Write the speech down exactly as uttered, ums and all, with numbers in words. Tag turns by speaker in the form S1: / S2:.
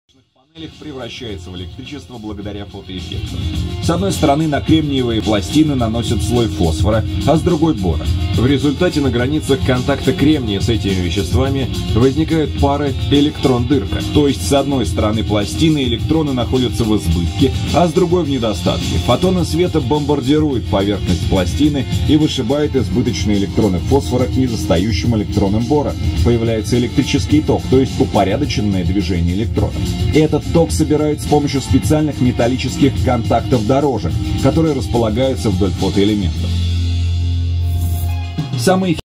S1: панелях превращается в электричество благодаря фотоэффекту. С одной стороны на кремниевые пластины наносят слой фосфора, а с другой бора. В результате на границах контакта кремния с этими веществами возникают пары электрон-дырка. То есть с одной стороны пластины электроны находятся в избытке, а с другой в недостатке. Фотоны света бомбардируют поверхность пластины и вышибают избыточные электроны фосфора к недостающим электронам бора. Появляется электрический ток, то есть упорядоченное движение электронов. Этот ток собирают с помощью специальных металлических контактов дорожек, которые располагаются вдоль фотоэлементов. Самый